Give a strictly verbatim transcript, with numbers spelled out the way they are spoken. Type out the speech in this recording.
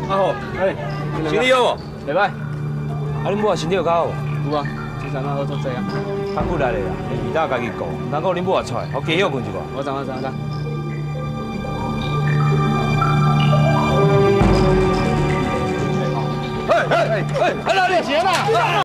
啊好，哎，身体好无？袂歹。啊，恁母啊身体有较好无？有啊，精神啊好足济啊。较骨力咧啦，连味道家己顾，唔通讲恁母也出来，我加休困一下。我知我知我知。哎哎哎哎，啊哪里钱啊？